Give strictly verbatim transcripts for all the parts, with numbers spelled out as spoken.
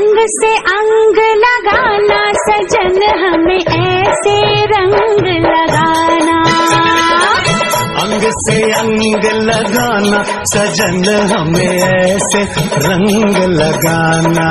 अंग से अंग लगाना सजन हमें ऐसे रंग लगाना, अंग से अंग लगाना सजन हमें ऐसे रंग लगाना।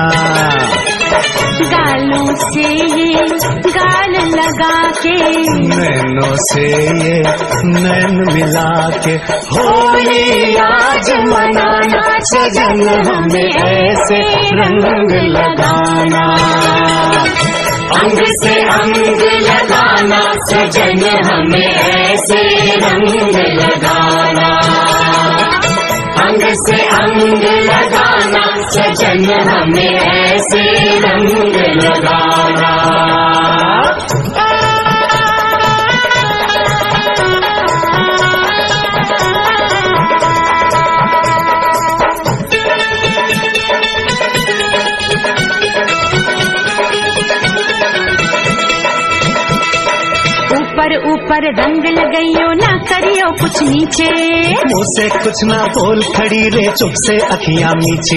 गालों से ये गाल लगा के, नैनों से ये नैन मिला के, होली आज मनाना सजन हमें ऐसे रंग लगाना। अंग से अंग लगाना सजन हमें ऐसे रंग लगाना, अंग से अंग लगाना सजन हमें ऐसे रंग लगाना। ऊपर ऊपर रंग लगाइयो ना करियो कुछ नीचे, मुँह से कुछ ना बोल खड़ी रे चुप से अखियां नीचे।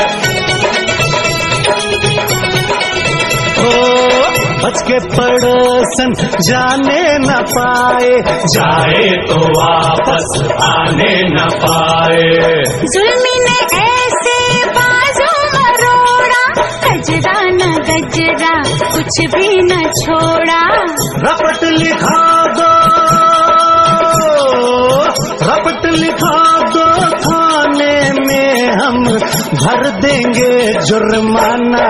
ओ बच के पड़ोसन जाने न पाए, जाए तो वापस आने न पाए। जुल्मी ने ऐसे बाजू मरोड़ा, गजरा न गजरा कुछ भी न छोड़ा। रपट लिखा दो, रपट लिखा दो थाने में हम भर देंगे जुर्माना।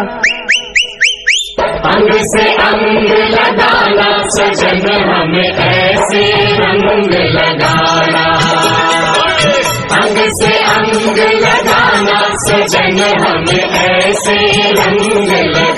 अंग से अंग लगाना सजन हमें ऐसे रंग लगाना, अंग से अंग लगाना सजन हमें ऐसे रंग लगाना।